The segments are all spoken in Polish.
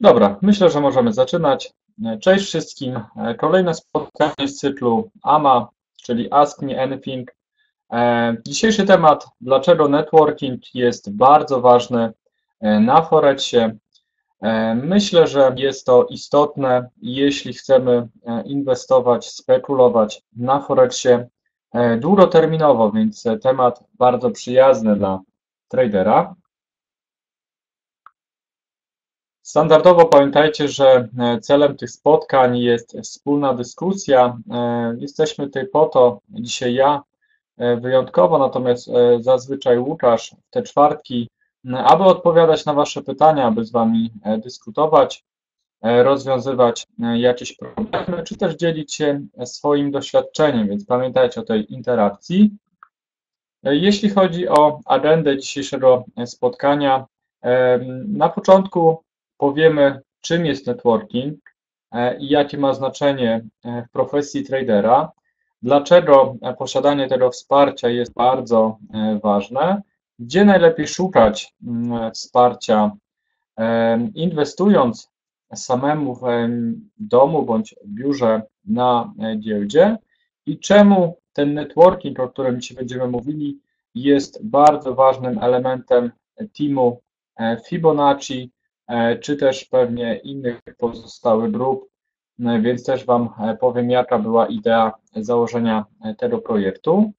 Dobra, myślę, że możemy zaczynać. Cześć wszystkim. Kolejne spotkanie z cyklu AMA, czyli Ask Me Anything. Dzisiejszy temat, dlaczego networking jest bardzo ważny na Forexie. Myślę, że jest to istotne, jeśli chcemy inwestować, spekulować na Forexie długoterminowo, więc temat bardzo przyjazny dla tradera. Standardowo pamiętajcie, że celem tych spotkań jest wspólna dyskusja. Jesteśmy tutaj po to, dzisiaj ja wyjątkowo, natomiast zazwyczaj Łukasz w te czwartki, aby odpowiadać na Wasze pytania, aby z Wami dyskutować, rozwiązywać jakieś problemy, czy też dzielić się swoim doświadczeniem, więc pamiętajcie o tej interakcji. Jeśli chodzi o agendę dzisiejszego spotkania, na początku powiemy, czym jest networking i jakie ma znaczenie w profesji tradera, dlaczego posiadanie tego wsparcia jest bardzo ważne, gdzie najlepiej szukać wsparcia, inwestując samemu w domu bądź w biurze na giełdzie i czemu ten networking, o którym dzisiaj będziemy mówili, jest bardzo ważnym elementem teamu Fibonacci, czy też pewnie innych pozostałych grup, więc też Wam powiem, jaka była idea założenia tego projektu.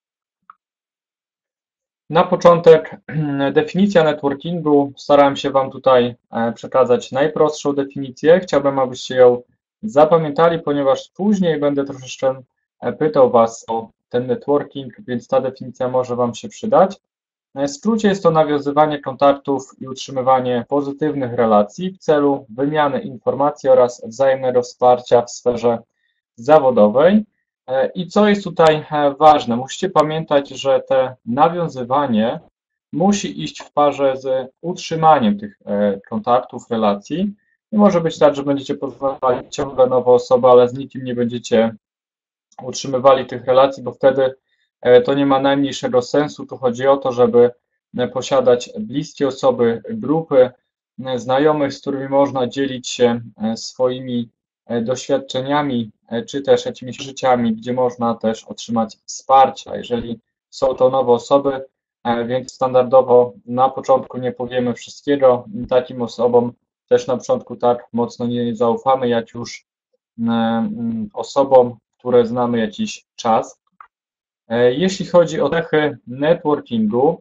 Na początek definicja networkingu. Starałem się Wam tutaj przekazać najprostszą definicję. Chciałbym, abyście ją zapamiętali, ponieważ później będę troszeczkę pytał Was o ten networking, więc ta definicja może Wam się przydać. W skrócie jest to nawiązywanie kontaktów i utrzymywanie pozytywnych relacji w celu wymiany informacji oraz wzajemnego wsparcia w sferze zawodowej. I co jest tutaj ważne? Musicie pamiętać, że te nawiązywanie musi iść w parze z utrzymaniem tych kontaktów, relacji. Nie może być tak, że będziecie poznawali ciągle nowe osoby, ale z nikim nie będziecie utrzymywali tych relacji, bo wtedy to nie ma najmniejszego sensu. Tu chodzi o to, żeby posiadać bliskie osoby, grupy znajomych, z którymi można dzielić się swoimi doświadczeniami, czy też jakimiś życiami, gdzie można też otrzymać wsparcie. Jeżeli są to nowe osoby, więc standardowo na początku nie powiemy wszystkiego. Takim osobom też na początku tak mocno nie zaufamy, jak już osobom, które znamy jakiś czas. Jeśli chodzi o cechy networkingu,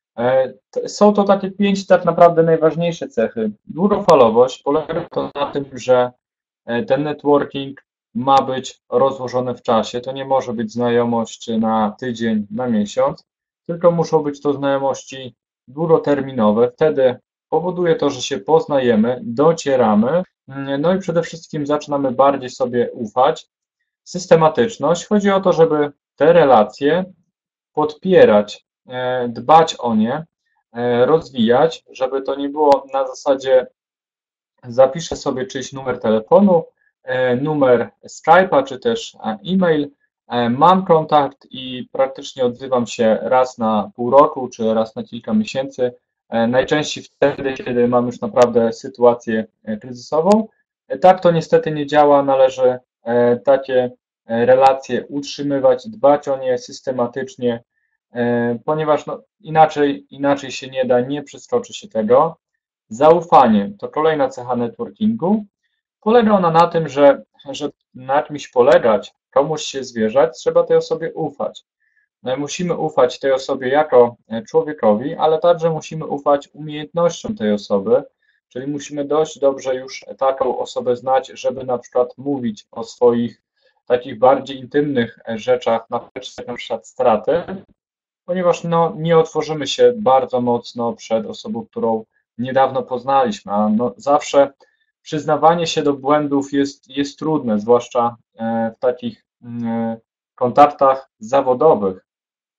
są to takie 5 tak naprawdę najważniejsze cechy. Długofalowość polega to na tym, że ten networking ma być rozłożony w czasie. To nie może być znajomość na tydzień, na miesiąc, tylko muszą być to znajomości długoterminowe. Wtedy powoduje to, że się poznajemy, docieramy, no i przede wszystkim zaczynamy bardziej sobie ufać. Systematyczność. Chodzi o to, żeby te relacje podpierać, dbać o nie, rozwijać, żeby to nie było na zasadzie zapiszę sobie czyjś numer telefonu, numer Skype'a czy też e-mail, mam kontakt i praktycznie odzywam się raz na pół roku czy raz na kilka miesięcy, najczęściej wtedy, kiedy mam już naprawdę sytuację kryzysową. Tak to niestety nie działa, należy takie relacje utrzymywać, dbać o nie systematycznie, ponieważ no, inaczej się nie da, nie przeskoczy się tego. Zaufanie to kolejna cecha networkingu. Polega ona na tym, że na czymś polegać, komuś się zwierzać, trzeba tej osobie ufać. Musimy ufać tej osobie jako człowiekowi, ale także musimy ufać umiejętnościom tej osoby, czyli musimy dość dobrze już taką osobę znać, żeby na przykład mówić o swoich takich bardziej intymnych rzeczach, na przykład straty, ponieważ no, nie otworzymy się bardzo mocno przed osobą, którą niedawno poznaliśmy, a no, zawsze przyznawanie się do błędów jest trudne, zwłaszcza w takich kontaktach zawodowych.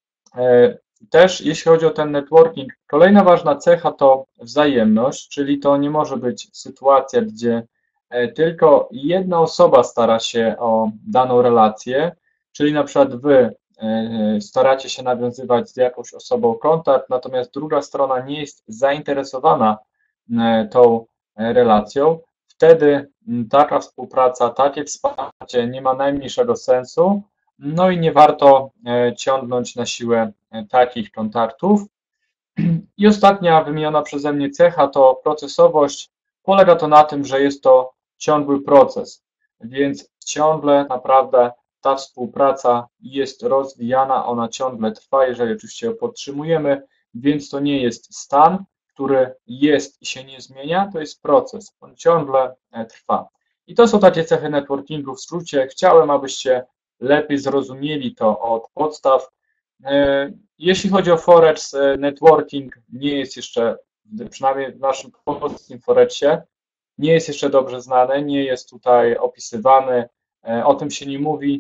Też jeśli chodzi o ten networking, kolejna ważna cecha to wzajemność, czyli to nie może być sytuacja, gdzie tylko jedna osoba stara się o daną relację, czyli na przykład Wy staracie się nawiązywać z jakąś osobą kontakt, natomiast druga strona nie jest zainteresowana tą relacją. wtedy taka współpraca, takie wsparcie nie ma najmniejszego sensu, no i nie warto ciągnąć na siłę takich kontaktów. I ostatnia wymieniona przeze mnie cecha to procesowość. Polega to na tym, że jest to ciągły proces, więc ciągle naprawdę ta współpraca jest rozwijana, ona ciągle trwa, jeżeli oczywiście ją podtrzymujemy, więc to nie jest stan, który jest i się nie zmienia, to jest proces, on ciągle trwa. I to są takie cechy networkingu w skrócie. Chciałem, abyście lepiej zrozumieli to od podstaw. Jeśli chodzi o Forex, networking nie jest jeszcze, przynajmniej w naszym polskim Forexie, nie jest jeszcze dobrze znany, nie jest tutaj opisywany, o tym się nie mówi.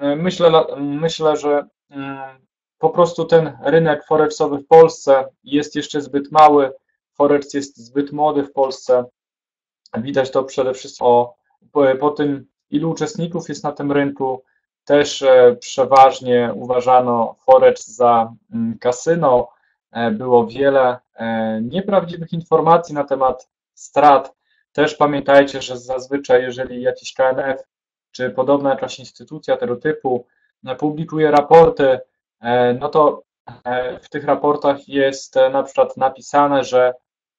Myślę, że po prostu ten rynek forexowy w Polsce jest jeszcze zbyt mały, Forex jest zbyt młody w Polsce. Widać to przede wszystkim po tym, ilu uczestników jest na tym rynku. Też przeważnie uważano Forex za kasyno. Było wiele nieprawdziwych informacji na temat strat. Też pamiętajcie, że zazwyczaj, jeżeli jakiś KNF czy podobna jakaś instytucja tego typu publikuje raporty, no to w tych raportach jest na przykład napisane, że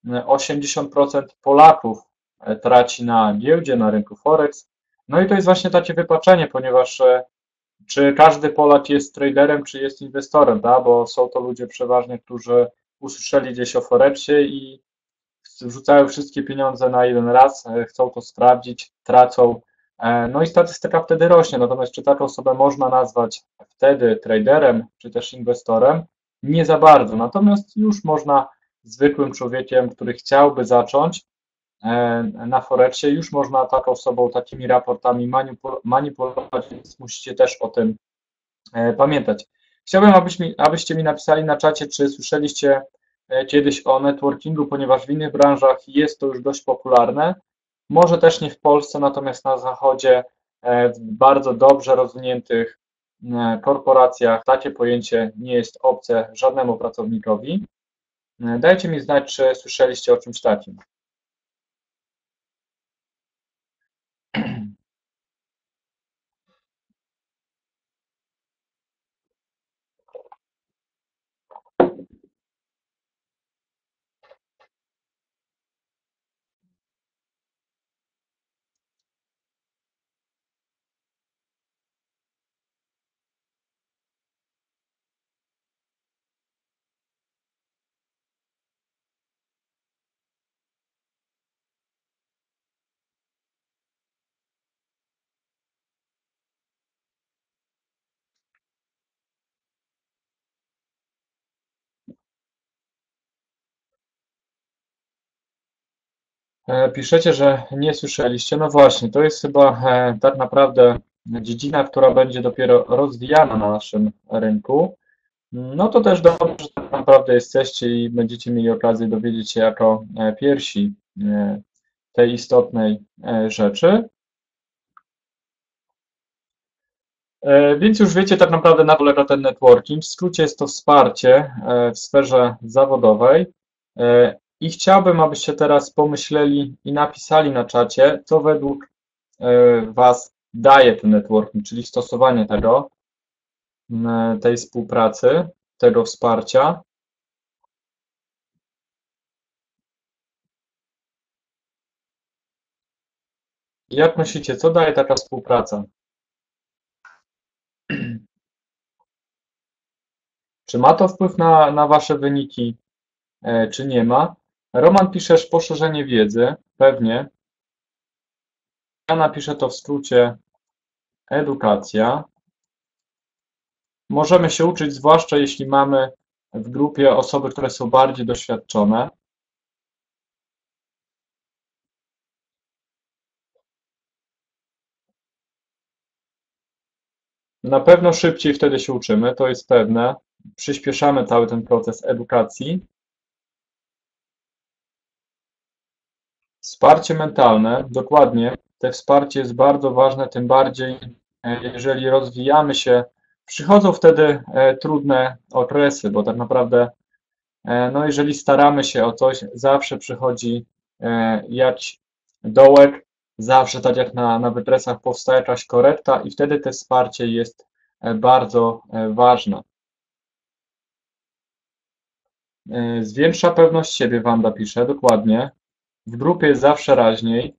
80% Polaków traci na giełdzie, na rynku Forex. No i to jest właśnie takie wypaczenie, ponieważ czy każdy Polak jest traderem, czy jest inwestorem, tak? Bo są to ludzie przeważnie, którzy usłyszeli gdzieś o Forexie i wrzucają wszystkie pieniądze na jeden raz, chcą to sprawdzić, tracą. No i statystyka wtedy rośnie, natomiast czy taką osobę można nazwać wtedy traderem, czy też inwestorem? Nie za bardzo, natomiast już można zwykłym człowiekiem, który chciałby zacząć na Forexie, już można taką osobą, takimi raportami manipulować, więc musicie też o tym pamiętać. Chciałbym, abyście mi napisali na czacie, czy słyszeliście kiedyś o networkingu, ponieważ w innych branżach jest to już dość popularne. Może też nie w Polsce, natomiast na Zachodzie, w bardzo dobrze rozwiniętych korporacjach takie pojęcie nie jest obce żadnemu pracownikowi. Dajcie mi znać, czy słyszeliście o czymś takim. Piszecie, że nie słyszeliście. No właśnie, to jest chyba tak naprawdę dziedzina, która będzie dopiero rozwijana na naszym rynku. No to też dobrze, że tak naprawdę jesteście i będziecie mieli okazję dowiedzieć się jako pierwsi tej istotnej rzeczy. Więc już wiecie tak naprawdę, na czym polega ten networking. W skrócie jest to wsparcie w sferze zawodowej. I chciałbym, abyście teraz pomyśleli i napisali na czacie, co według Was daje ten networking, czyli stosowanie tego, tej współpracy, tego wsparcia. Jak myślicie, co daje taka współpraca? Czy ma to wpływ na Wasze wyniki, czy nie ma? Roman piszesz poszerzenie wiedzy, pewnie. Ja napiszę to w skrócie edukacja. Możemy się uczyć, zwłaszcza jeśli mamy w grupie osoby, które są bardziej doświadczone. Na pewno szybciej wtedy się uczymy, to jest pewne. Przyspieszamy cały ten proces edukacji. Wsparcie mentalne, dokładnie. To wsparcie jest bardzo ważne, tym bardziej jeżeli rozwijamy się. Przychodzą wtedy trudne okresy, bo tak naprawdę, no jeżeli staramy się o coś, zawsze przychodzi jakiś dołek, zawsze tak jak na wydresach powstaje jakaś korekta i wtedy to wsparcie jest bardzo ważne. Zwiększa pewność siebie, Wanda pisze, dokładnie. W grupie jest zawsze raźniej.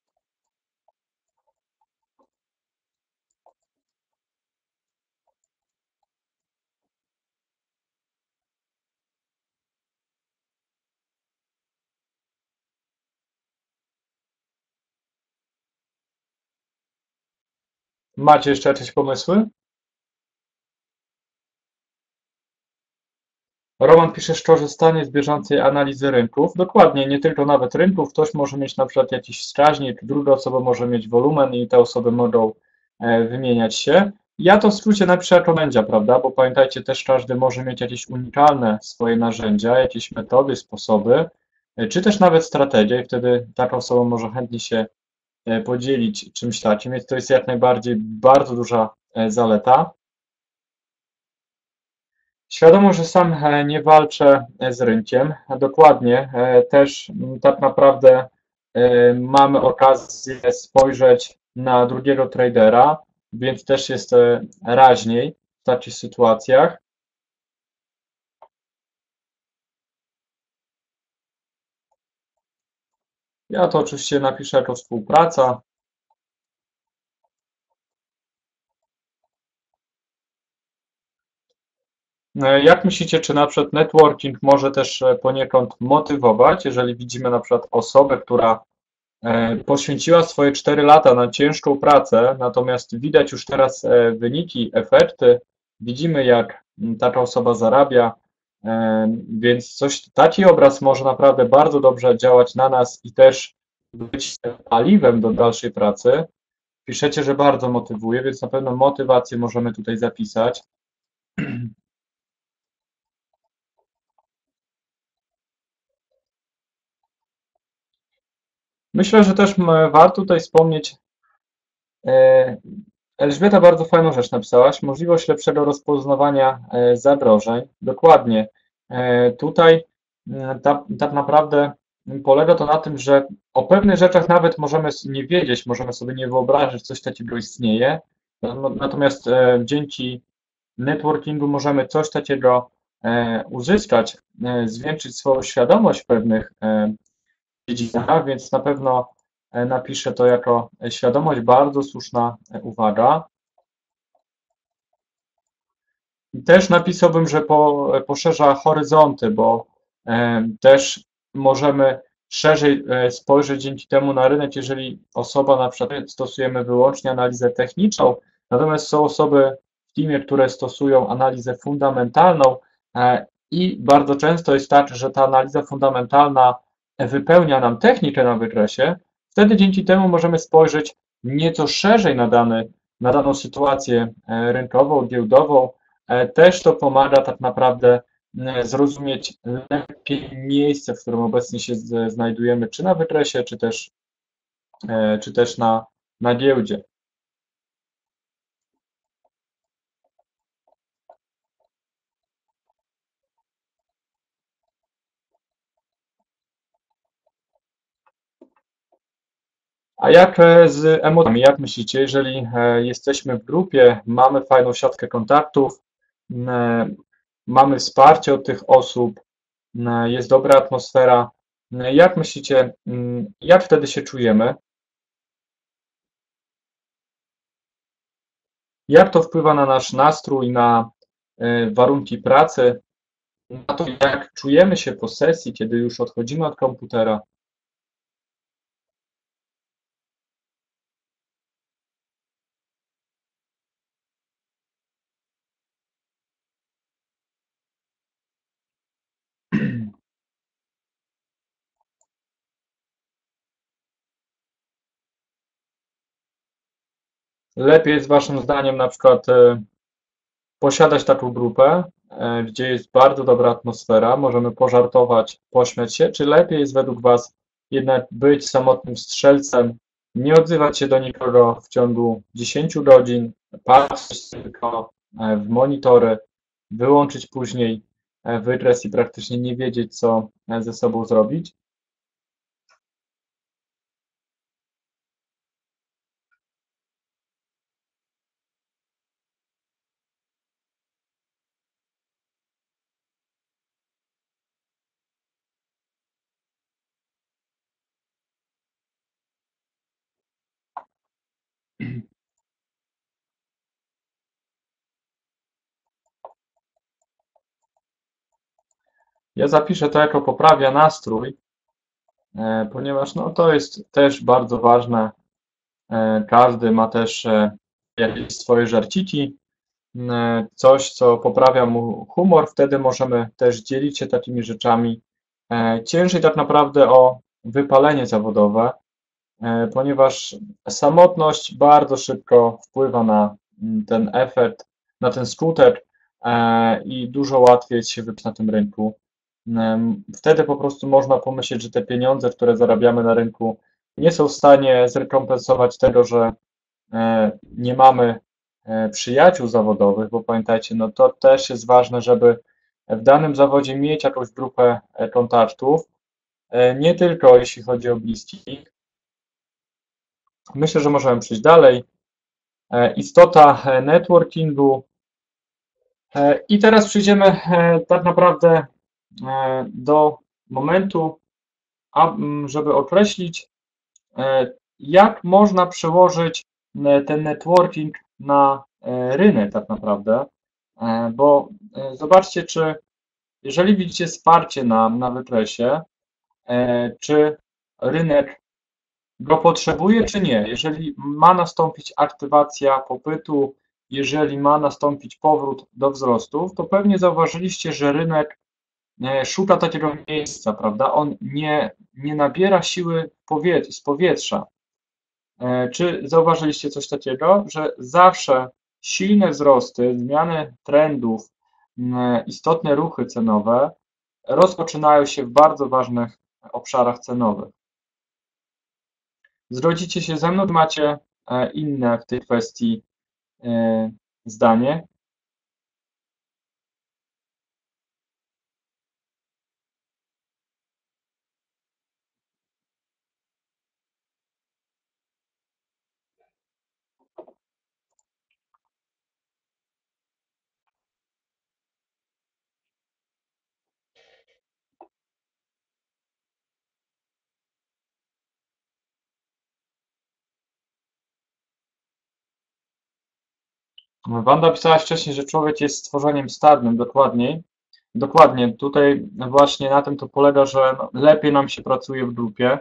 Macie jeszcze jakieś pomysły? Roman pisze korzystanie z bieżącej analizy rynków. Dokładnie, nie tylko nawet rynków. Ktoś może mieć na przykład jakiś wskaźnik, druga osoba może mieć wolumen i te osoby mogą wymieniać się. Ja to w skrócie napiszę jako narzędzia, prawda? Bo pamiętajcie, też każdy może mieć jakieś unikalne swoje narzędzia, jakieś metody, sposoby, czy też nawet strategie i wtedy taka osoba może chętnie się podzielić czymś takim, więc to jest jak najbardziej bardzo duża zaleta. Świadomo, że sam nie walczę z rynkiem. Dokładnie, też tak naprawdę mamy okazję spojrzeć na drugiego tradera, więc też jest raźniej w takich sytuacjach. Ja to oczywiście napiszę jako współpraca. Jak myślicie, czy na przykład networking może też poniekąd motywować, jeżeli widzimy na przykład osobę, która poświęciła swoje 4 lata na ciężką pracę, natomiast widać już teraz wyniki, efekty, widzimy jak taka osoba zarabia, więc taki obraz może naprawdę bardzo dobrze działać na nas i też być paliwem do dalszej pracy. Piszecie, że bardzo motywuje, więc na pewno motywację możemy tutaj zapisać. Myślę, że też warto tutaj wspomnieć, e, Elżbieta bardzo fajną rzecz napisałaś, możliwość lepszego rozpoznawania zagrożeń. Dokładnie. Tutaj tak naprawdę polega to na tym, że o pewnych rzeczach nawet możemy nie wiedzieć, możemy sobie nie wyobrazić, że coś takiego istnieje. Natomiast dzięki networkingu możemy coś takiego uzyskać, zwiększyć swoją świadomość w pewnych dziedzinach, więc na pewno napiszę to jako świadomość, bardzo słuszna uwaga. Też napisałbym, że poszerza horyzonty, bo też możemy szerzej spojrzeć dzięki temu na rynek, jeżeli osoba na przykład stosujemy wyłącznie analizę techniczną, natomiast są osoby w teamie, które stosują analizę fundamentalną i bardzo często jest tak, że ta analiza fundamentalna wypełnia nam technikę na wykresie, wtedy dzięki temu możemy spojrzeć nieco szerzej na daną sytuację rynkową, giełdową. Też to pomaga tak naprawdę zrozumieć lepiej miejsce, w którym obecnie się znajdujemy, czy na wykresie, czy też na giełdzie. A jak z emocjami? Jak myślicie, jeżeli jesteśmy w grupie, mamy fajną siatkę kontaktów, mamy wsparcie od tych osób, jest dobra atmosfera, jak myślicie, jak wtedy się czujemy? Jak to wpływa na nasz nastrój, na warunki pracy, na to, jak czujemy się po sesji, kiedy już odchodzimy od komputera? Lepiej jest Waszym zdaniem na przykład posiadać taką grupę, gdzie jest bardzo dobra atmosfera, możemy pożartować, pośmiać się, czy lepiej jest według Was jednak być samotnym strzelcem, nie odzywać się do nikogo w ciągu 10 godzin, patrzeć tylko w monitory, wyłączyć później wykres i praktycznie nie wiedzieć, co ze sobą zrobić? Ja zapiszę to jako poprawia nastrój, ponieważ no, to jest też bardzo ważne. Każdy ma też jakieś swoje żarciki, coś, co poprawia mu humor. Wtedy możemy też dzielić się takimi rzeczami. Ciężej tak naprawdę o wypalenie zawodowe, ponieważ samotność bardzo szybko wpływa na ten efekt, na ten skutek i dużo łatwiej jest się wybić na tym rynku. Wtedy po prostu można pomyśleć, że te pieniądze, które zarabiamy na rynku, nie są w stanie zrekompensować tego, że nie mamy przyjaciół zawodowych, bo pamiętajcie, no to też jest ważne, żeby w danym zawodzie mieć jakąś grupę kontaktów, nie tylko jeśli chodzi o bliskich. Myślę, że możemy przejść dalej. Istota networkingu. I teraz przejdziemy tak naprawdę do momentu, żeby określić, jak można przełożyć ten networking na rynek tak naprawdę. Bo zobaczcie, czy jeżeli widzicie wsparcie na wykresie, czy rynek go potrzebuje, czy nie. Jeżeli ma nastąpić aktywacja popytu, jeżeli ma nastąpić powrót do wzrostów, to pewnie zauważyliście, że rynek szuka takiego miejsca, prawda? On nie nabiera siły z powietrza. Czy zauważyliście coś takiego, że zawsze silne wzrosty, zmiany trendów, istotne ruchy cenowe rozpoczynają się w bardzo ważnych obszarach cenowych? Zgodzicie się ze mną, macie inne w tej kwestii zdanie? Wanda pisałaś wcześniej, że człowiek jest stworzeniem stadnym, dokładniej. Dokładnie, tutaj właśnie na tym to polega, że no, lepiej nam się pracuje w grupie.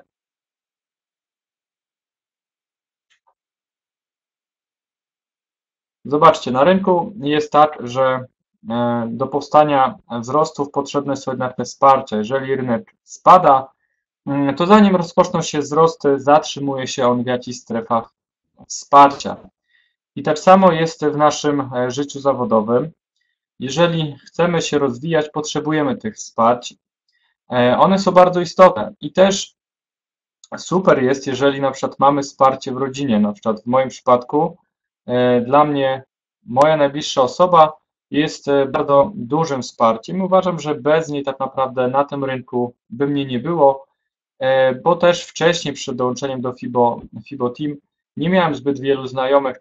Zobaczcie, na rynku jest tak, że do powstania wzrostów potrzebne są jednak te wsparcia. Jeżeli rynek spada, to zanim rozpoczną się wzrosty, zatrzymuje się on w jakichś strefach wsparcia. I tak samo jest w naszym życiu zawodowym. Jeżeli chcemy się rozwijać, potrzebujemy tych wsparć. One są bardzo istotne i też super jest, jeżeli na przykład mamy wsparcie w rodzinie. Na przykład w moim przypadku dla mnie moja najbliższa osoba jest bardzo dużym wsparciem. Uważam, że bez niej tak naprawdę na tym rynku by mnie nie było, bo też wcześniej przed dołączeniem do FIBO Team nie miałem zbyt wielu znajomych,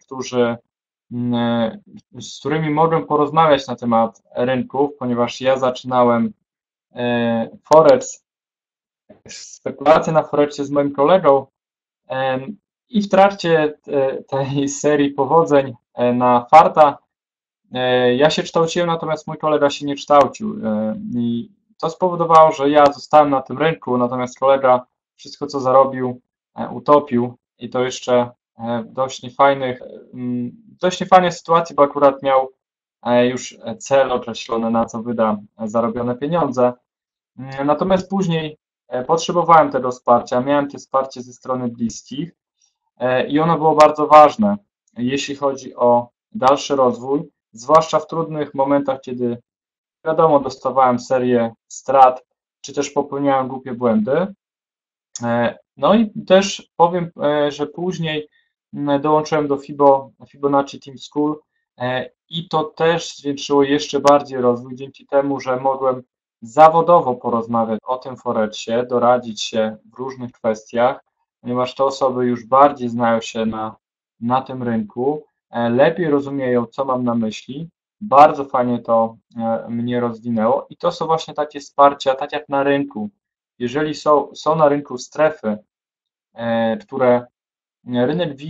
z którymi mogłem porozmawiać na temat rynków, ponieważ ja zaczynałem Forex, spekulacje na Forexie z moim kolegą i w trakcie tej serii powodzeń na farta ja się kształciłem, natomiast mój kolega się nie kształcił i to spowodowało, że ja zostałem na tym rynku, natomiast kolega wszystko co zarobił utopił i to jeszcze w dość niefajnej sytuacji, bo akurat miał już cel określony, na co wyda zarobione pieniądze. Natomiast później potrzebowałem tego wsparcia, miałem to wsparcie ze strony bliskich i ono było bardzo ważne, jeśli chodzi o dalszy rozwój, zwłaszcza w trudnych momentach, kiedy wiadomo, dostawałem serię strat, czy też popełniałem głupie błędy. No i też powiem, że później dołączyłem do Fibonacci Team School i to też zwiększyło jeszcze bardziej rozwój dzięki temu, że mogłem zawodowo porozmawiać o tym Forexie, doradzić się w różnych kwestiach, ponieważ te osoby już bardziej znają się na tym rynku, lepiej rozumieją, co mam na myśli. Bardzo fajnie to mnie rozwinęło i to są właśnie takie wsparcia, tak jak na rynku. Jeżeli są na rynku strefy, które rynek widzi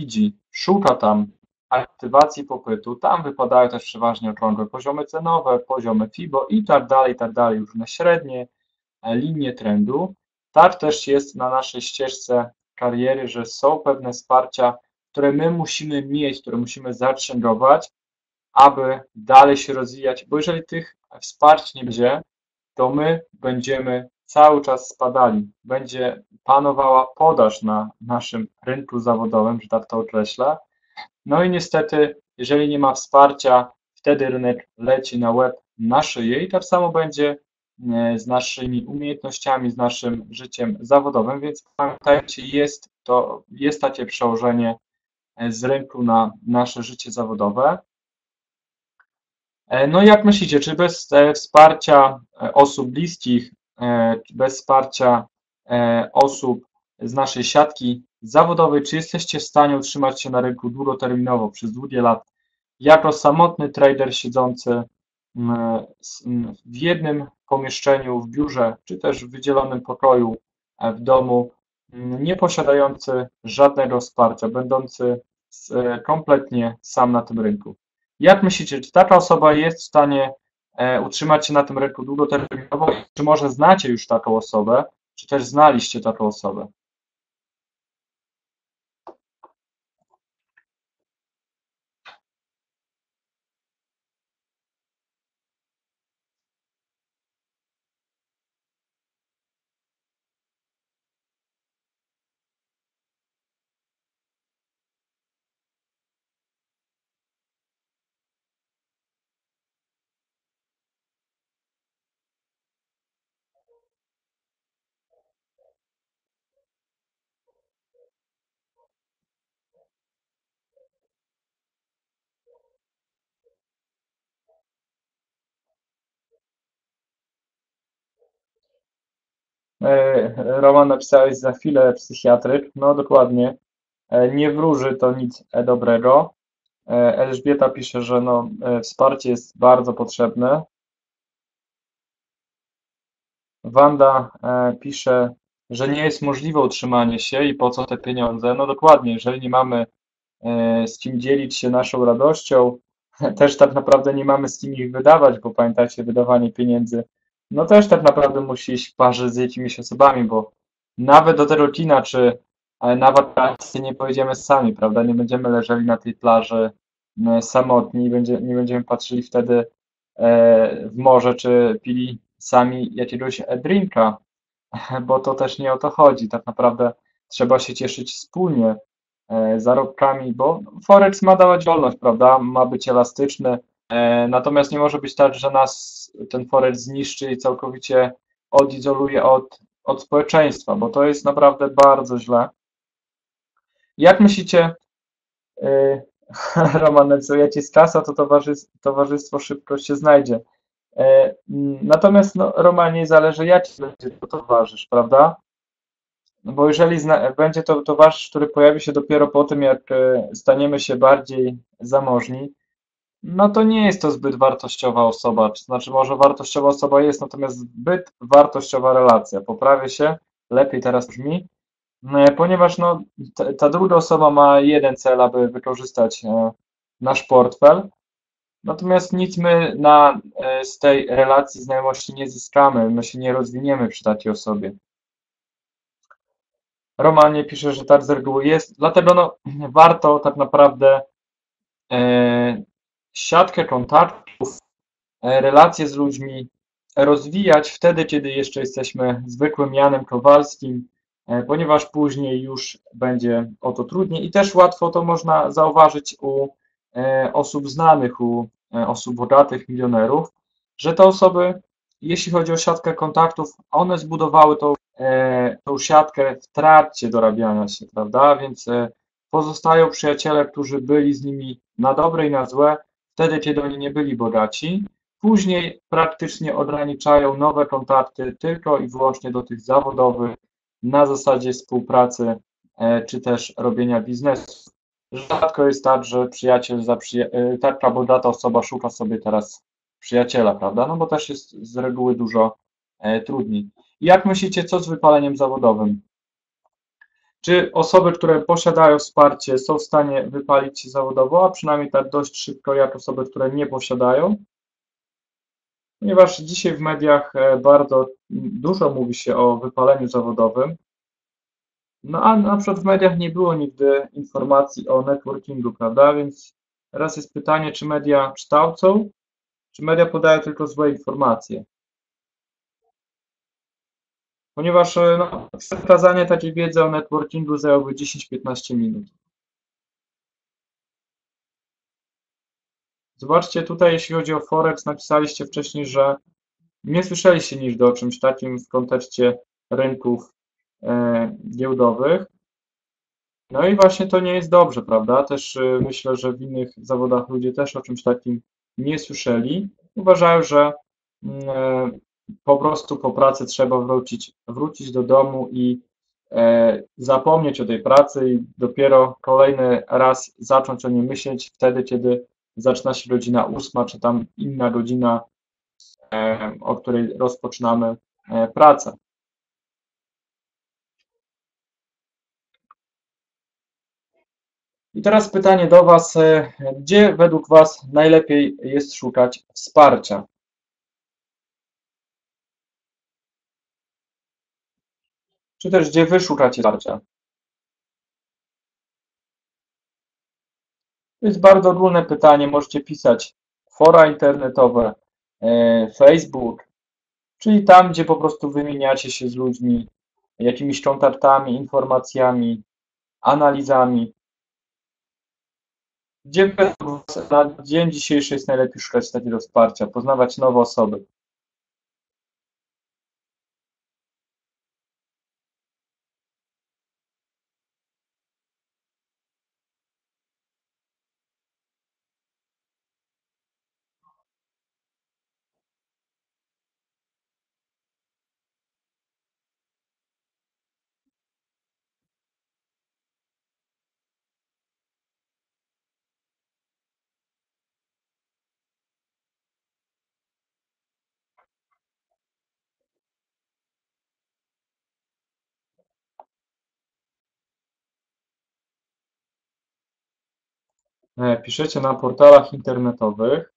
szuka tam aktywacji popytu, tam wypadają też przeważnie okrągłe poziomy cenowe, poziomy FIBO i tak dalej, różne średnie, linie trendu. Tak też jest na naszej ścieżce kariery, że są pewne wsparcia, które my musimy mieć, które musimy zatrzymywać, aby dalej się rozwijać, bo jeżeli tych wsparć nie będzie, to my będziemy cały czas spadali. Będzie panowała podaż na naszym rynku zawodowym, że tak to określę. No i niestety, jeżeli nie ma wsparcia, wtedy rynek leci na łeb, na szyję i tak samo będzie z naszymi umiejętnościami, z naszym życiem zawodowym, więc pamiętajcie, jest takie przełożenie z rynku na nasze życie zawodowe. No i jak myślicie, czy bez wsparcia osób bliskich, bez wsparcia osób z naszej siatki zawodowej, czy jesteście w stanie utrzymać się na rynku długoterminowo przez długie lata, jako samotny trader siedzący w jednym pomieszczeniu, w biurze, czy też w wydzielonym pokoju w domu, nie posiadający żadnego wsparcia, będący kompletnie sam na tym rynku? Jak myślicie, czy taka osoba jest w stanie utrzymać się na tym rynku długoterminowo? Czy może znacie już taką osobę, czy też znaliście taką osobę? Roman, napisałeś za chwilę psychiatryk. No dokładnie. Nie wróży to nic dobrego. Elżbieta pisze, że no, wsparcie jest bardzo potrzebne. Wanda pisze, że nie jest możliwe utrzymanie się i po co te pieniądze. No dokładnie, jeżeli nie mamy z kim dzielić się naszą radością, też tak naprawdę nie mamy z kim ich wydawać, bo pamiętajcie, wydawanie pieniędzy, no też tak naprawdę musi iść w parze z jakimiś osobami, bo nawet do tego kina, czy na wakacje nie pojedziemy sami, prawda? Nie będziemy leżeli na tej plaży samotni, nie będziemy patrzyli wtedy w morze, czy pili sami jakiegoś drinka, bo to też nie o to chodzi. Tak naprawdę trzeba się cieszyć wspólnie zarobkami, bo Forex ma dawać wolność, prawda? Ma być elastyczny, natomiast nie może być tak, że nas ten Forex zniszczy i całkowicie odizoluje od społeczeństwa, bo to jest naprawdę bardzo źle. Jak myślicie, yy, Roman, co ja ci z kasa, to towarzystwo szybko się znajdzie. Natomiast no, Romanie zależy, jaki będzie to towarzysz, prawda? No bo jeżeli będzie to towarzysz, który pojawi się dopiero po tym, jak staniemy się bardziej zamożni, no to nie jest to zbyt wartościowa osoba. To znaczy, może wartościowa osoba jest, natomiast zbyt wartościowa relacja. Poprawię się, lepiej teraz brzmi, ponieważ no, ta druga osoba ma jeden cel, aby wykorzystać nasz portfel, natomiast nic my z tej relacji znajomości nie zyskamy, my się nie rozwiniemy przy takiej osobie. Romanie pisze, że tak z reguły jest, dlatego no, warto tak naprawdę e, siatkę kontaktów, relacje z ludźmi rozwijać wtedy, kiedy jeszcze jesteśmy zwykłym Janem Kowalskim, ponieważ później już będzie o to trudniej i też łatwo to można zauważyć u osób znanych, u osób bogatych, milionerów, że te osoby, jeśli chodzi o siatkę kontaktów, one zbudowały tą siatkę w trakcie dorabiania się, prawda? Więc pozostają przyjaciele, którzy byli z nimi na dobre i na złe, wtedy, kiedy oni nie byli bogaci. Później praktycznie ograniczają nowe kontakty tylko i wyłącznie do tych zawodowych, na zasadzie współpracy czy też robienia biznesu. Rzadko jest tak, że taka bogata osoba szuka sobie teraz przyjaciela, prawda? No bo też jest z reguły dużo trudniej. Jak myślicie, co z wypaleniem zawodowym? Czy osoby, które posiadają wsparcie, są w stanie wypalić się zawodowo, a przynajmniej tak dość szybko, jak osoby, które nie posiadają? Ponieważ dzisiaj w mediach bardzo dużo mówi się o wypaleniu zawodowym, no a na przykład w mediach nie było nigdy informacji o networkingu, prawda? Więc teraz jest pytanie, czy media kształcą, czy media podają tylko złe informacje? Ponieważ no, przekazanie takiej wiedzy o networkingu zajęłoby 10-15 minut. Zobaczcie tutaj, jeśli chodzi o Forex, napisaliście wcześniej, że nie słyszeliście nigdy o czymś takim w kontekście rynków giełdowych. No i właśnie to nie jest dobrze, prawda? Też myślę, że w innych zawodach ludzie też o czymś takim nie słyszeli. Uważają, że po prostu po pracy trzeba wrócić do domu i zapomnieć o tej pracy i dopiero kolejny raz zacząć o niej myśleć wtedy, kiedy zaczyna się godzina 8, czy tam inna godzina, o której rozpoczynamy pracę. I teraz pytanie do Was, gdzie według Was najlepiej jest szukać wsparcia? Czy też gdzie Wy szukacie wsparcia? To jest bardzo ogólne pytanie, możecie pisać fora internetowe, Facebook, czyli tam, gdzie po prostu wymieniacie się z ludźmi jakimiś kontaktami, informacjami, analizami. Gdzie według Was na dzień dzisiejszy jest najlepiej szukać takiego wsparcia, poznawać nowe osoby? Piszecie na portalach internetowych.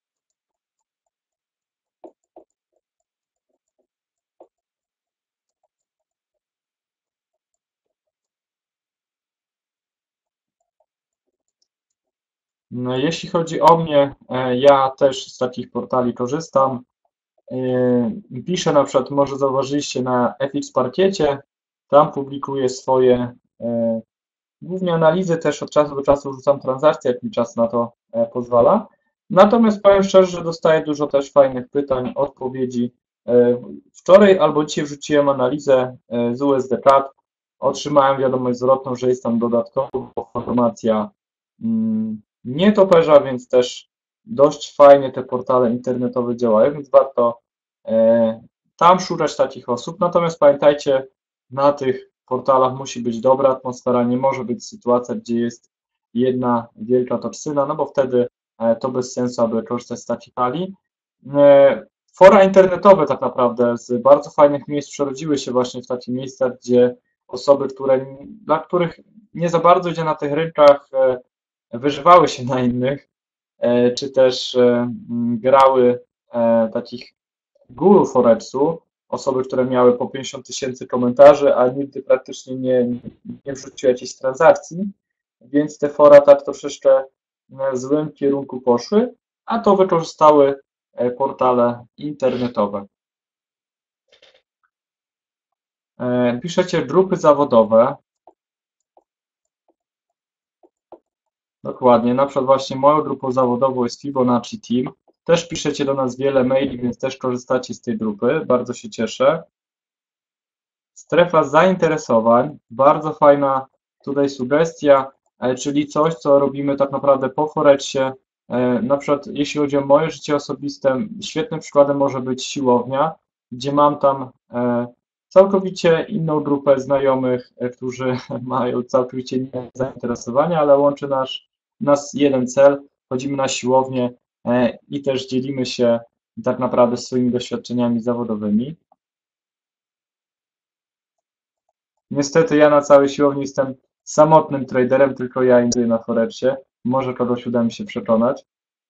No, jeśli chodzi o mnie, ja też z takich portali korzystam. Piszę na przykład, może zauważyliście na FX Parkiecie, tam publikuję swoje głównie analizy, też od czasu do czasu rzucam transakcje, jak mi czas na to pozwala. Natomiast powiem szczerze, że dostaję dużo też fajnych pytań, odpowiedzi. Wczoraj albo dzisiaj wrzuciłem analizę z USD CAD, otrzymałem wiadomość zwrotną, że jest tam dodatkowa formacja nietoperza, więc też dość fajnie te portale internetowe działają, więc warto tam szukać takich osób. Natomiast pamiętajcie, na tych portalach musi być dobra atmosfera, nie może być sytuacja, gdzie jest jedna wielka toksyna, no bo wtedy to bez sensu, aby korzystać z takich pali. Fora internetowe tak naprawdę z bardzo fajnych miejsc przerodziły się właśnie w takich miejscach, gdzie osoby, dla których nie za bardzo idzie na tych rynkach, wyżywały się na innych, czy też grały takich guru Forexu, osoby, które miały po 50 tysięcy komentarzy, a nigdy praktycznie nie wrzuciły jakiejś transakcji, więc te fora tak troszeczkę w złym kierunku poszły, a to wykorzystały portale internetowe. Piszecie grupy zawodowe. Dokładnie, na przykład właśnie moją grupą zawodową jest Fibonacci Team. Też piszecie do nas wiele maili, więc też korzystacie z tej grupy. Bardzo się cieszę. Strefa zainteresowań. Bardzo fajna tutaj sugestia, czyli coś, co robimy tak naprawdę po Forexie. Na przykład jeśli chodzi o moje życie osobiste, świetnym przykładem może być siłownia, gdzie mam tam całkowicie inną grupę znajomych, którzy mają całkowicie inne zainteresowania, ale łączy nas jeden cel. Chodzimy na siłownię i też dzielimy się tak naprawdę swoimi doświadczeniami zawodowymi. Niestety ja na całej siłowni jestem samotnym traderem, tylko ja inwestuję na Forexie. Może kogoś uda mi się przekonać.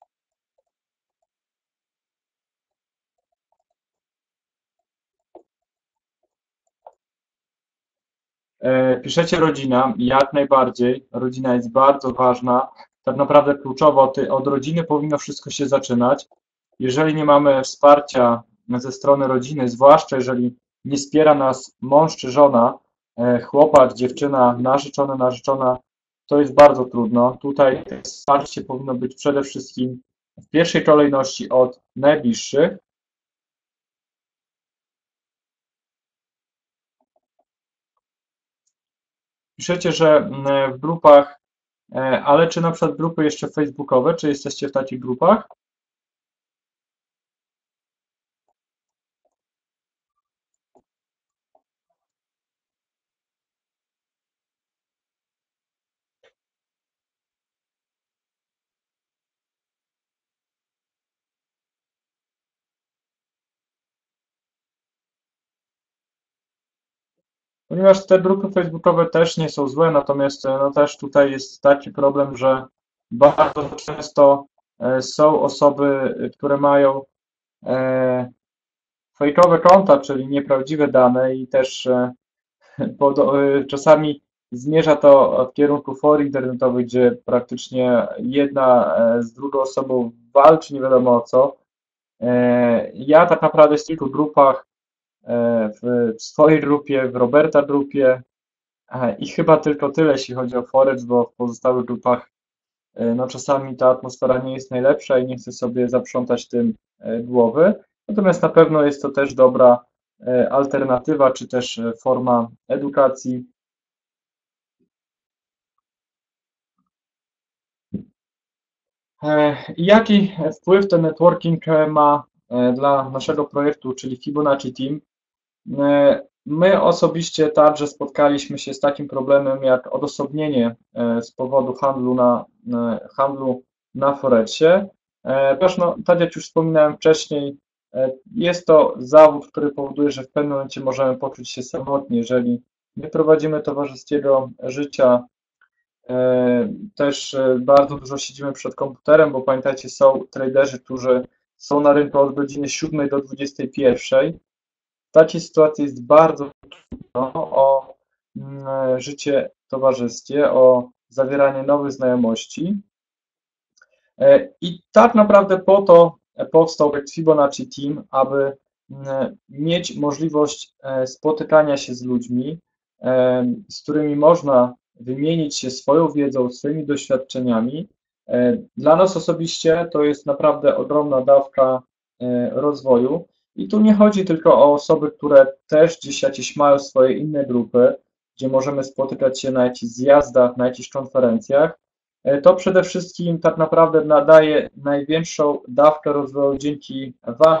Piszecie rodzina, jak najbardziej. Rodzina jest bardzo ważna, tak naprawdę kluczowo. Od rodziny powinno wszystko się zaczynać. Jeżeli nie mamy wsparcia ze strony rodziny, zwłaszcza jeżeli nie wspiera nas mąż czy żona, chłopak, dziewczyna, narzeczony, narzeczona, to jest bardzo trudno. Tutaj wsparcie powinno być przede wszystkim w pierwszej kolejności od najbliższych. Piszecie, że w grupach, ale czy na przykład grupy jeszcze facebookowe, czy jesteście w takich grupach? Ponieważ te grupy facebookowe też nie są złe, natomiast no też tutaj jest taki problem, że bardzo często są osoby, które mają fejkowe konta, czyli nieprawdziwe dane i też czasami zmierza to w kierunku for internetowych, gdzie praktycznie jedna z drugą osobą walczy nie wiadomo o co. Ja tak naprawdę w kilku grupach, w swojej grupie, w Roberta grupie i chyba tylko tyle, jeśli chodzi o Forex, bo w pozostałych grupach no czasami ta atmosfera nie jest najlepsza i nie chcę sobie zaprzątać tym głowy. Natomiast na pewno jest to też dobra alternatywa, czy też forma edukacji. Jaki wpływ ten networking ma dla naszego projektu, czyli Fibonacci Team? My osobiście także spotkaliśmy się z takim problemem jak odosobnienie z powodu handlu na Forexie. Ponieważ, no, tak jak już wspominałem wcześniej, jest to zawód, który powoduje, że w pewnym momencie możemy poczuć się samotni, jeżeli nie prowadzimy towarzyskiego życia. Też bardzo dużo siedzimy przed komputerem, bo pamiętajcie, są traderzy, którzy są na rynku od godziny 7 do 21. W takiej sytuacji jest bardzo trudno o życie towarzyskie, o zawieranie nowych znajomości. I tak naprawdę po to powstał projekt Fibonacci Team, aby mieć możliwość spotykania się z ludźmi, z którymi można wymienić się swoją wiedzą, swoimi doświadczeniami. Dla nas osobiście to jest naprawdę ogromna dawka rozwoju. I tu nie chodzi tylko o osoby, które też gdzieś jakieś mają swoje inne grupy, gdzie możemy spotykać się na jakichś zjazdach, na jakichś konferencjach. To przede wszystkim tak naprawdę nadaje największą dawkę rozwoju dzięki Wam,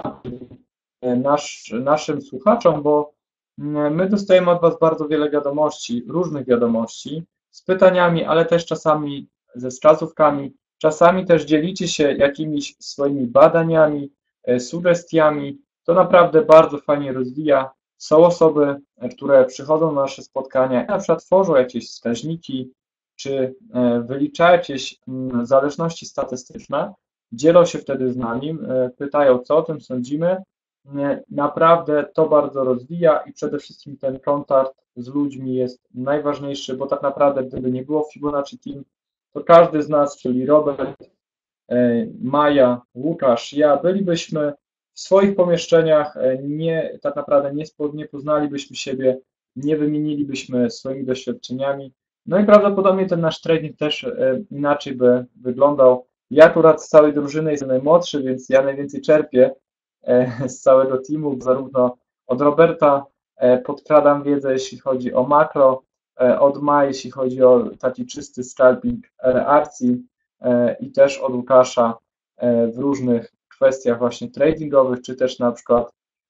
naszym słuchaczom, bo my dostajemy od Was bardzo wiele wiadomości, różnych wiadomości, z pytaniami, ale też czasami ze wskazówkami, czasami też dzielicie się jakimiś swoimi badaniami, sugestiami. To naprawdę bardzo fajnie rozwija. Są osoby, które przychodzą na nasze spotkania i na przykład tworzą jakieś wskaźniki, czy wyliczają jakieś zależności statystyczne, dzielą się wtedy z nami, pytają, co o tym sądzimy. Naprawdę to bardzo rozwija i przede wszystkim ten kontakt z ludźmi jest najważniejszy, bo tak naprawdę gdyby nie było Fibonacci Team, to każdy z nas, czyli Robert, Maja, Łukasz, ja, bylibyśmy w swoich pomieszczeniach, tak naprawdę nie poznalibyśmy siebie, nie wymienilibyśmy swoimi doświadczeniami, no i prawdopodobnie ten nasz trening też inaczej by wyglądał. Ja akurat z całej drużyny jestem najmłodszy, więc ja najwięcej czerpię z całego teamu, zarówno od Roberta podkradam wiedzę, jeśli chodzi o makro, od Mai, jeśli chodzi o taki czysty scalping reakcji i też od Łukasza w różnych kwestiach właśnie tradingowych, czy też na przykład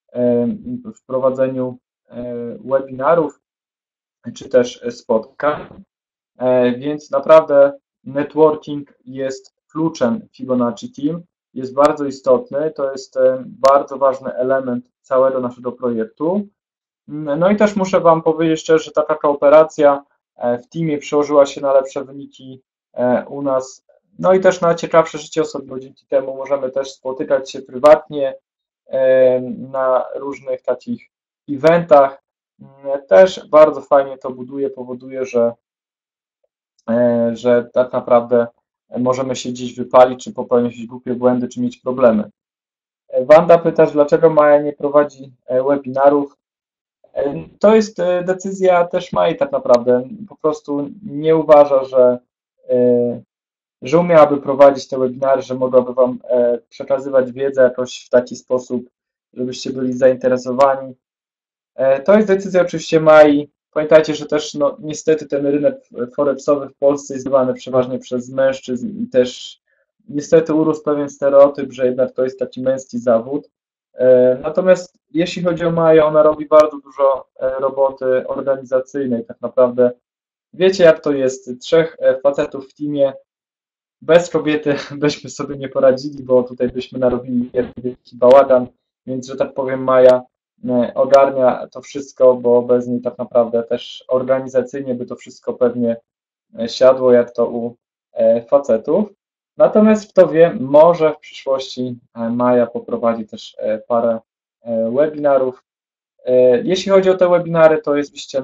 w prowadzeniu webinarów, czy też spotkań. Więc naprawdę networking jest kluczem Fibonacci Team, jest bardzo istotny, to jest bardzo ważny element całego naszego projektu. No i też muszę Wam powiedzieć szczerze, że taka operacja w teamie przełożyła się na lepsze wyniki u nas, no i też na ciekawsze życie osoby, bo dzięki temu możemy też spotykać się prywatnie na różnych takich eventach. Też bardzo fajnie to buduje, powoduje, że tak naprawdę możemy się gdzieś wypalić, czy popełnić jakieś głupie błędy, czy mieć problemy. Wanda pytasz, dlaczego Maja nie prowadzi webinarów. To jest decyzja też Mai tak naprawdę. Po prostu nie uważa, że umiałaby prowadzić te webinary, że mogłaby Wam przekazywać wiedzę jakoś w taki sposób, żebyście byli zainteresowani. To jest decyzja oczywiście Mai. Pamiętajcie, że też no, niestety ten rynek forexowy w Polsce jest zwany przeważnie przez mężczyzn i też niestety urósł pewien stereotyp, że jednak to jest taki męski zawód. Natomiast jeśli chodzi o Maję, ona robi bardzo dużo roboty organizacyjnej. Tak naprawdę wiecie, jak to jest. Trzech facetów w teamie, bez kobiety byśmy sobie nie poradzili, bo tutaj byśmy narobili wielki bałagan, więc, że tak powiem, Maja ogarnia to wszystko, bo bez niej tak naprawdę też organizacyjnie by to wszystko pewnie siadło, jak to u facetów. Natomiast kto wie, może w przyszłości Maja poprowadzi też parę webinarów. Jeśli chodzi o te webinary, to jest oczywiście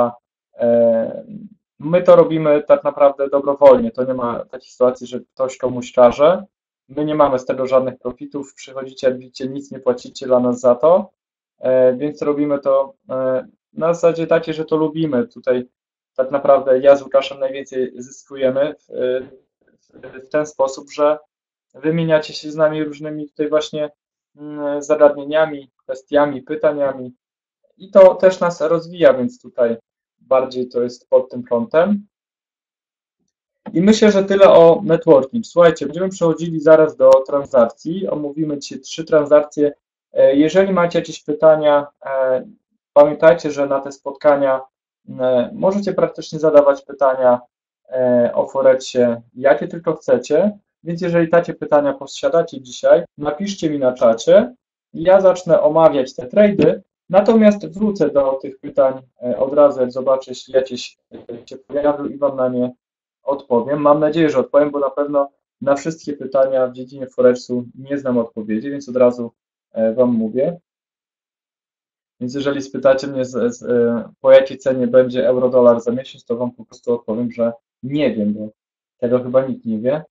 my to robimy tak naprawdę dobrowolnie, to nie ma takiej sytuacji, że ktoś komuś każe. My nie mamy z tego żadnych profitów, przychodzicie, jak widzicie, nic nie płacicie dla nas za to, więc robimy to na zasadzie takiej, że to lubimy. Tutaj tak naprawdę ja z Łukaszem najwięcej zyskujemy w ten sposób, że wymieniacie się z nami różnymi tutaj właśnie zagadnieniami, kwestiami, pytaniami i to też nas rozwija, więc tutaj bardziej to jest pod tym kątem. I myślę, że tyle o networking. Słuchajcie, będziemy przechodzili zaraz do transakcji. Omówimy dzisiaj 3 transakcje. Jeżeli macie jakieś pytania, pamiętajcie, że na te spotkania możecie praktycznie zadawać pytania o Forexie, jakie tylko chcecie. Więc jeżeli takie pytania posiadacie dzisiaj, napiszcie mi na czacie. Ja zacznę omawiać te trady, natomiast wrócę do tych pytań od razu, jak zobaczę, jeśli jakieś się pojawią i Wam na nie odpowiem. Mam nadzieję, że odpowiem, bo na pewno na wszystkie pytania w dziedzinie Forexu nie znam odpowiedzi, więc od razu Wam mówię. Więc jeżeli spytacie mnie, po jakiej cenie będzie euro-dolar za miesiąc, to Wam po prostu odpowiem, że nie wiem, bo tego chyba nikt nie wie.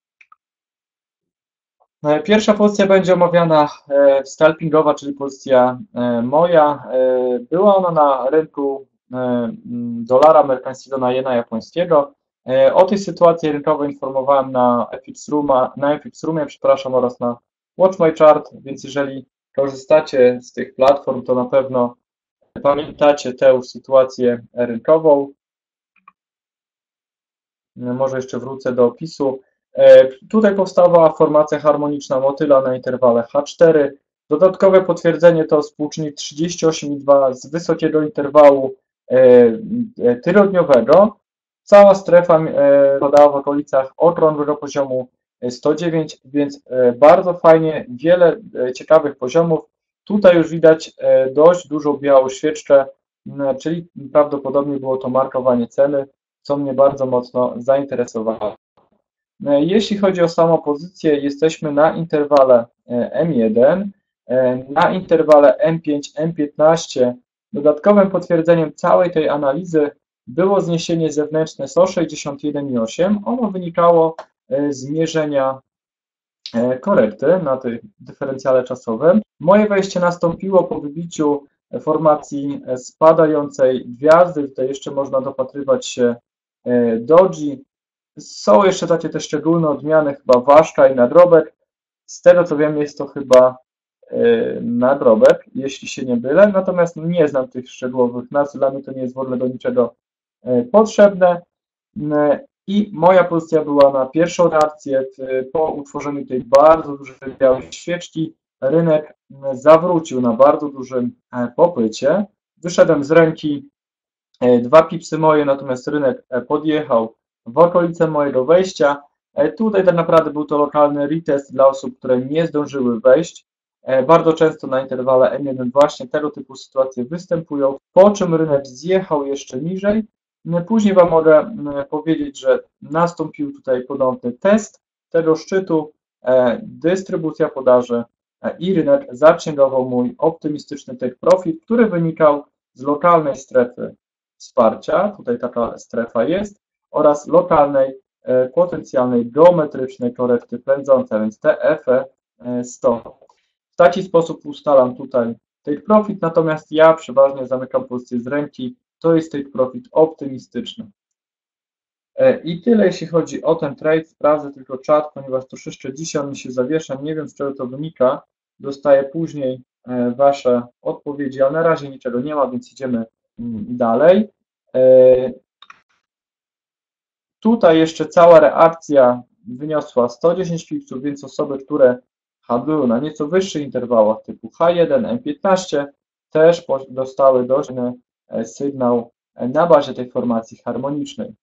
Pierwsza pozycja będzie omawiana scalpingowa, czyli pozycja moja. Była ona na rynku dolara amerykańskiego na jena japońskiego. O tej sytuacji rynkowej informowałem na FX Roomie, przepraszam, oraz na Watch My Chart, więc jeżeli korzystacie z tych platform, to na pewno pamiętacie tę sytuację rynkową. Może jeszcze wrócę do opisu. Tutaj powstała formacja harmoniczna motyla na interwale H4. Dodatkowe potwierdzenie to współczynnik 38,2 z wysokiego interwału tygodniowego. Cała strefa podała w okolicach okrągłego poziomu 109, więc bardzo fajnie, wiele ciekawych poziomów. Tutaj już widać dość dużą białą świeczkę, czyli prawdopodobnie było to markowanie ceny, co mnie bardzo mocno zainteresowało. Jeśli chodzi o samą pozycję, jesteśmy na interwale M1, na interwale M5, M15. Dodatkowym potwierdzeniem całej tej analizy było zniesienie zewnętrzne 161,8. Ono wynikało z mierzenia korekty na tym dyferencjale czasowym. Moje wejście nastąpiło po wybiciu formacji spadającej gwiazdy. Tutaj jeszcze można dopatrywać się doji. Są jeszcze takie te szczególne odmiany, chyba ważka i nagrobek. Z tego co wiem, jest to chyba nagrobek, jeśli się nie mylę. Natomiast nie znam tych szczegółowych nazw, dla mnie to nie jest w ogóle do niczego potrzebne. I moja pozycja była na pierwszą reakcję po utworzeniu tej bardzo dużej białej świeczki. Rynek zawrócił na bardzo dużym popycie. Wyszedłem z ręki 2 pipsy moje, natomiast rynek podjechał w okolice mojego wejścia. Tutaj tak naprawdę był to lokalny retest dla osób, które nie zdążyły wejść. Bardzo często na interwale M1 właśnie tego typu sytuacje występują, po czym rynek zjechał jeszcze niżej. Później Wam mogę powiedzieć, że nastąpił tutaj ponowny test tego szczytu, dystrybucja podaży i rynek zaksięgował mój optymistyczny take profit, który wynikał z lokalnej strefy wsparcia, tutaj taka strefa jest, oraz lokalnej potencjalnej geometrycznej korekty pędzącej, więc TF100. W taki sposób ustalam tutaj take profit, natomiast ja przeważnie zamykam pozycję z ręki, to jest take profit optymistyczny. I tyle jeśli chodzi o ten trade. Sprawdzę tylko czat, ponieważ troszeczkę dzisiaj on mi się zawiesza, nie wiem z czego to wynika. Dostaję później Wasze odpowiedzi, ale na razie niczego nie ma, więc idziemy dalej. Tutaj jeszcze cała reakcja wyniosła 110 pipsów, więc osoby, które handlują na nieco wyższych interwałach typu H1, M15 też dostały dość sygnał na bazie tej formacji harmonicznej.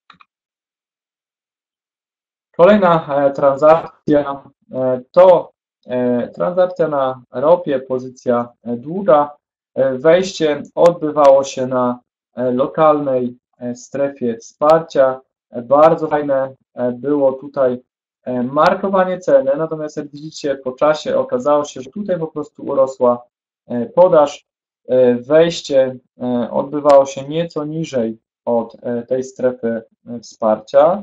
Kolejna transakcja to transakcja na ropie, pozycja długa. Wejście odbywało się na lokalnej strefie wsparcia. Bardzo fajne było tutaj markowanie ceny, natomiast jak widzicie po czasie okazało się, że tutaj po prostu urosła podaż. Wejście odbywało się nieco niżej od tej strefy wsparcia.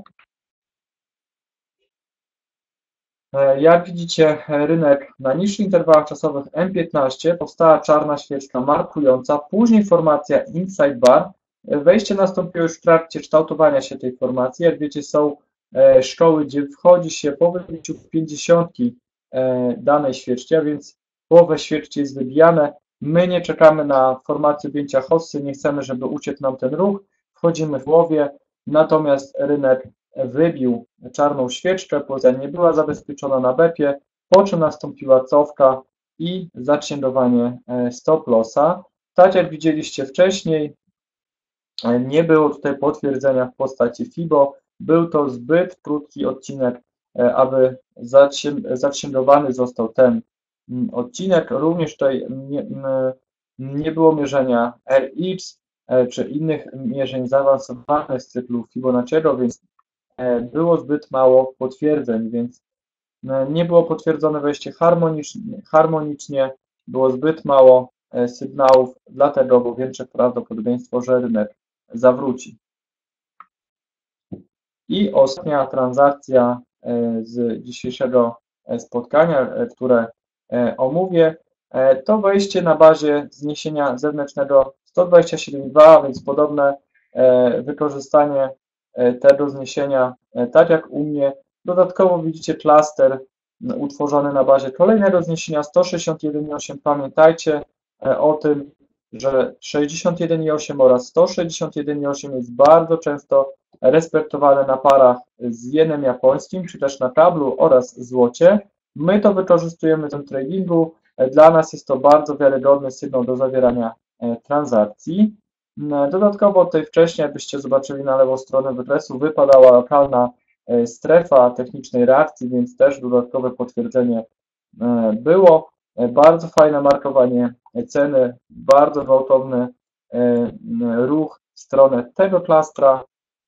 Jak widzicie, rynek na niższych interwałach czasowych M15 powstała czarna świeczka markująca, później formacja inside bar. Wejście nastąpiło już w trakcie kształtowania się tej formacji. Jak wiecie, są szkoły, gdzie wchodzi się po wybiciu 50 danej świeczki, a więc połowę świeczki jest wybijane. My nie czekamy na formację objęcia hossy, nie chcemy, żeby uciekł nam ten ruch. Wchodzimy w głowie, natomiast rynek wybił czarną świeczkę, pozycja nie była zabezpieczona na BEP-ie, po czym nastąpiła cofka i zaksięgowanie stop lossa. Tak jak widzieliście wcześniej, nie było tutaj potwierdzenia w postaci FIBO, był to zbyt krótki odcinek, aby zaksięgowany został ten odcinek. Również tutaj nie było mierzenia RX czy innych mierzeń zaawansowanych z cyklu Fibonacciego, więc było zbyt mało potwierdzeń, więc nie było potwierdzone wejście harmonicznie, było zbyt mało sygnałów, dlatego było większe prawdopodobieństwo, że rynek zawróci. I ostatnia transakcja z dzisiejszego spotkania, które omówię, to wejście na bazie zniesienia zewnętrznego 127,2, więc podobne wykorzystanie tego zniesienia, tak jak u mnie. Dodatkowo widzicie klaster utworzony na bazie kolejnego zniesienia 161,8. Pamiętajcie o tym, że 61,8 oraz 161,8 jest bardzo często respektowane na parach z jenem japońskim, czy też na kablu oraz złocie. My to wykorzystujemy w tym tradingu. Dla nas jest to bardzo wiarygodny sygnał do zawierania transakcji. Dodatkowo tutaj wcześniej, jakbyście zobaczyli na lewą stronę wykresu, wypadała lokalna strefa technicznej reakcji, więc też dodatkowe potwierdzenie było. Bardzo fajne markowanie ceny, bardzo gwałtowny ruch w stronę tego klastra.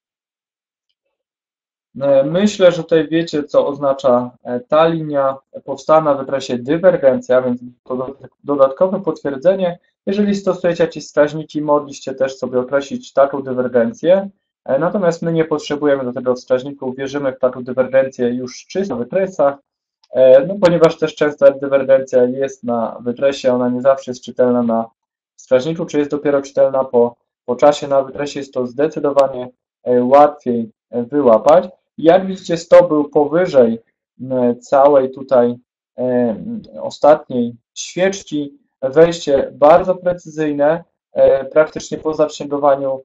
Myślę, że tutaj wiecie, co oznacza ta linia. Powstała na wykresie dywergencja, więc to dodatkowe potwierdzenie. Jeżeli stosujecie jakieś wskaźniki, mogliście też sobie określić taką dywergencję. Natomiast my nie potrzebujemy do tego wskaźników, wierzymy w taką dywergencję już czysto na wykresach, no ponieważ też często jak dywergencja jest na wykresie, ona nie zawsze jest czytelna na wskaźniku, czy jest dopiero czytelna po czasie. Na wykresie jest to zdecydowanie łatwiej wyłapać. Jak widzicie, stop był powyżej całej tutaj ostatniej świeczki. Wejście bardzo precyzyjne, praktycznie po zaksięgowaniu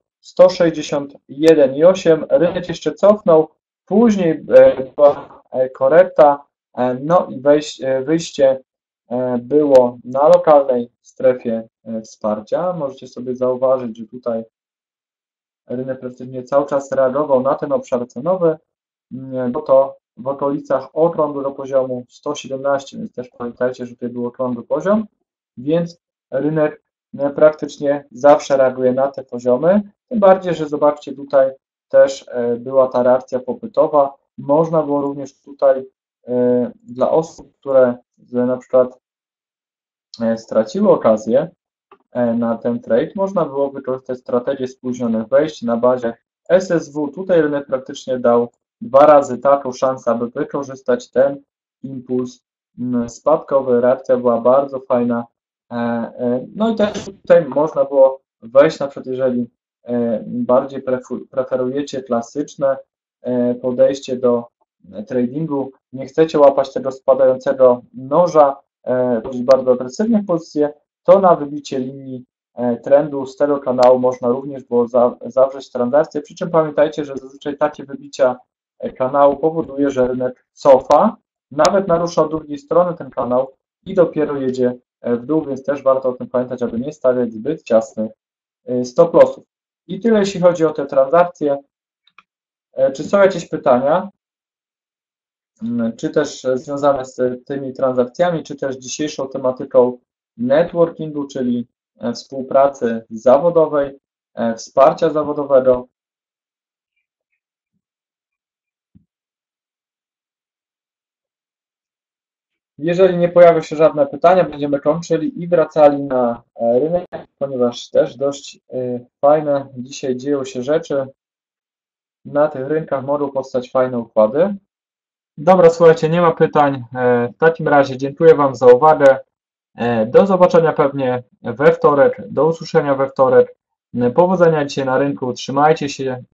161,8. Rynek jeszcze cofnął, później była korekta, no i wyjście było na lokalnej strefie wsparcia. Możecie sobie zauważyć, że tutaj rynek praktycznie cały czas reagował na ten obszar cenowy, bo to w okolicach okrągłego do poziomu 117, więc też pamiętajcie, że tutaj był okrągły poziom, więc rynek praktycznie zawsze reaguje na te poziomy, tym bardziej, że zobaczcie, tutaj też była ta reakcja popytowa. Można było również tutaj dla osób, które na przykład straciły okazję na ten trade, można było wykorzystać strategię spóźnionych wejść na bazie SSW. Tutaj rynek praktycznie dał 2 razy taką szansę, aby wykorzystać ten impuls spadkowy. Reakcja była bardzo fajna. No i też tutaj można było wejść, na przykład jeżeli bardziej preferujecie klasyczne podejście do tradingu, nie chcecie łapać tego spadającego noża, chodzić bardzo agresywnie w pozycję, to na wybicie linii trendu z tego kanału można również było zawrzeć transakcję, przy czym pamiętajcie, że zazwyczaj takie wybicia kanału powoduje, że rynek cofa, nawet narusza od drugiej strony ten kanał i dopiero jedzie w dół, więc też warto o tym pamiętać, aby nie stawiać zbyt ciasnych stop lossów. I tyle, jeśli chodzi o te transakcje. Czy są jakieś pytania? Czy też związane z tymi transakcjami, czy też dzisiejszą tematyką networkingu, czyli współpracy zawodowej, wsparcia zawodowego. Jeżeli nie pojawią się żadne pytania, będziemy kończyli i wracali na rynek, ponieważ też dość fajne dzisiaj dzieją się rzeczy. Na tych rynkach mogą powstać fajne układy. Dobra, słuchajcie, nie ma pytań. W takim razie dziękuję Wam za uwagę. Do zobaczenia pewnie we wtorek, do usłyszenia we wtorek. Powodzenia dzisiaj na rynku, trzymajcie się